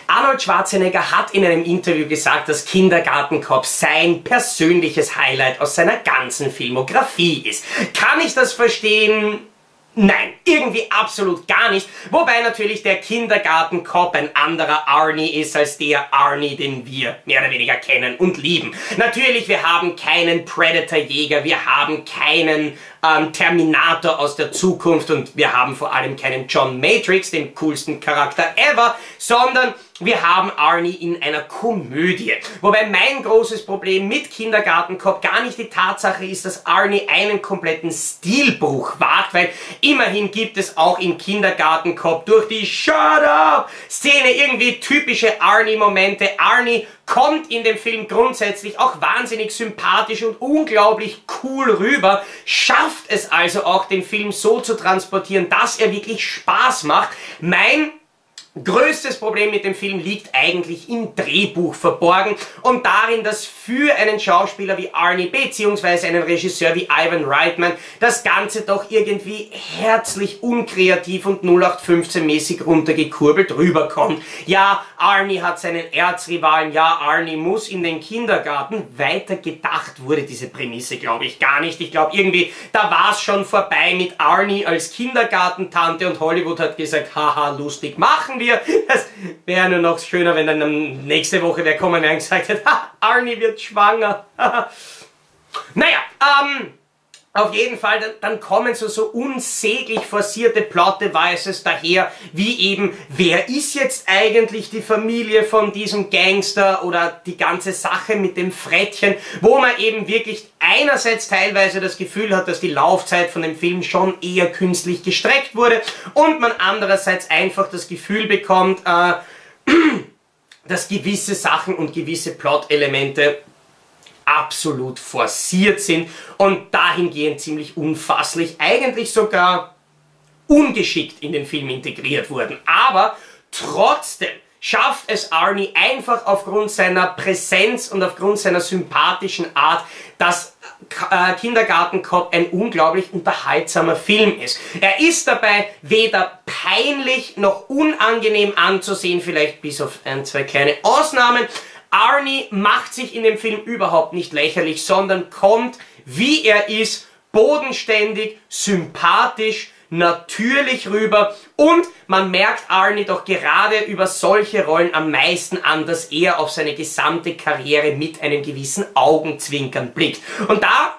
Arnold Schwarzenegger hat in einem Interview gesagt, dass Kindergarten Cop sein persönliches Highlight aus seiner ganzen Filmografie ist. Kann ich das verstehen? Nein, irgendwie absolut gar nicht. Wobei natürlich der Kindergarten Cop ein anderer Arnie ist als der Arnie, den wir mehr oder weniger kennen und lieben. Natürlich, wir haben keinen Predator-Jäger, wir haben keinen Terminator aus der Zukunft und wir haben vor allem keinen John Matrix, den coolsten Charakter ever, sondern wir haben Arnie in einer Komödie. Wobei mein großes Problem mit Kindergarten Cop gar nicht die Tatsache ist, dass Arnie einen kompletten Stilbruch wagt, weil immerhin gibt es auch in Kindergarten Cop durch die Shut Up Szene irgendwie typische Arnie-Momente. Arnie kommt in dem Film grundsätzlich auch wahnsinnig sympathisch und unglaublich cool rüber, schafft es also auch, den Film so zu transportieren, dass er wirklich Spaß macht. Mein größtes Problem mit dem Film liegt eigentlich im Drehbuch verborgen und darin, dass für einen Schauspieler wie Arnie bzw. einen Regisseur wie Ivan Reitman das Ganze doch irgendwie herzlich unkreativ und 0815-mäßig runtergekurbelt rüberkommt. Ja, Arnie hat seinen Erzrivalen, ja, Arnie muss in den Kindergarten. Weiter gedacht wurde diese Prämisse, glaube ich, gar nicht. Ich glaube irgendwie, da war es schon vorbei mit Arnie als Kindergartentante und Hollywood hat gesagt, haha, lustig, machen wir. Das wäre nur noch schöner, wenn dann nächste Woche wer kommen wäre und gesagt hat, ha, Arnie wird schwanger. Naja, auf jeden Fall, dann kommen so unsäglich forcierte Plot-Devices daher, wie eben, wer ist jetzt eigentlich die Familie von diesem Gangster oder die ganze Sache mit dem Frettchen, wo man eben wirklich einerseits teilweise das Gefühl hat, dass die Laufzeit von dem Film schon eher künstlich gestreckt wurde und man andererseits einfach das Gefühl bekommt, dass gewisse Sachen und gewisse Plot-Elemente absolut forciert sind und dahingehend ziemlich unfasslich, eigentlich sogar ungeschickt in den Film integriert wurden. Aber trotzdem schafft es Arnie einfach aufgrund seiner Präsenz und aufgrund seiner sympathischen Art, dass Kindergarten Cop ein unglaublich unterhaltsamer Film ist. Er ist dabei weder peinlich noch unangenehm anzusehen, vielleicht bis auf ein, zwei kleine Ausnahmen. Arnie macht sich in dem Film überhaupt nicht lächerlich, sondern kommt, wie er ist, bodenständig, sympathisch, natürlich rüber und man merkt Arnie doch gerade über solche Rollen am meisten an, dass er auf seine gesamte Karriere mit einem gewissen Augenzwinkern blickt. Und da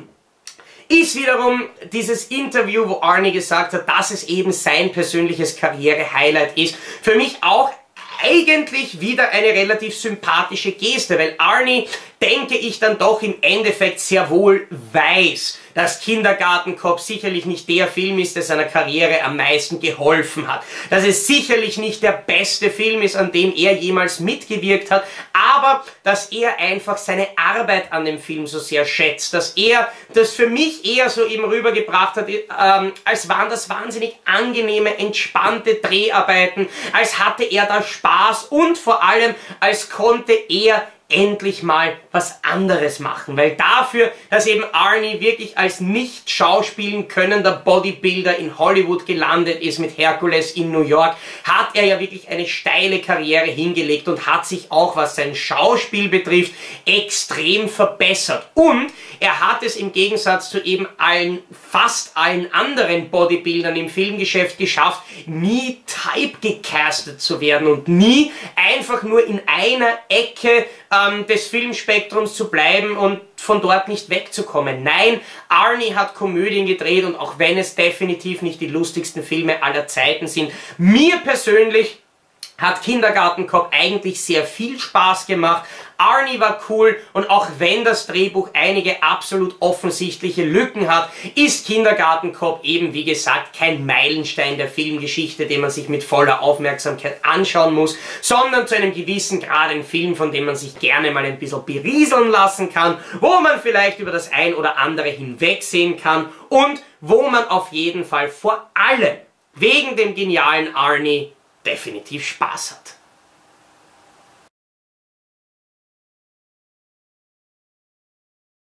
ist wiederum dieses Interview, wo Arnie gesagt hat, dass es eben sein persönliches Karriere-Highlight ist, für mich auch eigentlich wieder eine relativ sympathische Geste, weil Arnie, denke ich, dann doch im Endeffekt sehr wohl weiß, dass Kindergarten Cop sicherlich nicht der Film ist, der seiner Karriere am meisten geholfen hat. Dass es sicherlich nicht der beste Film ist, an dem er jemals mitgewirkt hat, aber dass er einfach seine Arbeit an dem Film so sehr schätzt, dass er das für mich eher so eben rübergebracht hat, als waren das wahnsinnig angenehme, entspannte Dreharbeiten, als hatte er da Spaß und vor allem, als konnte er endlich mal was anderes machen, weil dafür, dass eben Arnie wirklich als nicht schauspielen könnender Bodybuilder in Hollywood gelandet ist mit Hercules in New York, hat er ja wirklich eine steile Karriere hingelegt und hat sich auch, was sein Schauspiel betrifft, extrem verbessert. Und er hat es im Gegensatz zu eben fast allen anderen Bodybuildern im Filmgeschäft geschafft, nie typegecastet zu werden und nie einfach nur in einer Ecke des Filmspektrums zu bleiben und von dort nicht wegzukommen. Nein, Arnie hat Komödien gedreht und auch wenn es definitiv nicht die lustigsten Filme aller Zeiten sind, mir persönlich hat Kindergarten Cop eigentlich sehr viel Spaß gemacht. Arnie war cool und auch wenn das Drehbuch einige absolut offensichtliche Lücken hat, ist Kindergarten Cop eben wie gesagt kein Meilenstein der Filmgeschichte, den man sich mit voller Aufmerksamkeit anschauen muss, sondern zu einem gewissen Grad ein Film, von dem man sich gerne mal ein bisschen berieseln lassen kann, wo man vielleicht über das ein oder andere hinwegsehen kann und wo man auf jeden Fall vor allem wegen dem genialen Arnie definitiv Spaß hat.